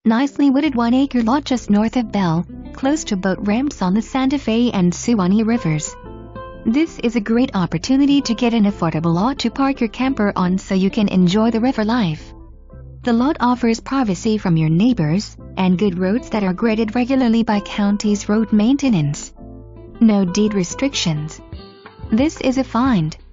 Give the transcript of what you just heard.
Nicely wooded 1-acre lot just north of Bell, close to boat ramps on the Santa Fe and Suwannee rivers. This is a great opportunity to get an affordable lot to park your camper on so you can enjoy the river life. The lot offers privacy from your neighbors, and good roads that are graded regularly by county's road maintenance. No deed restrictions. This is a find.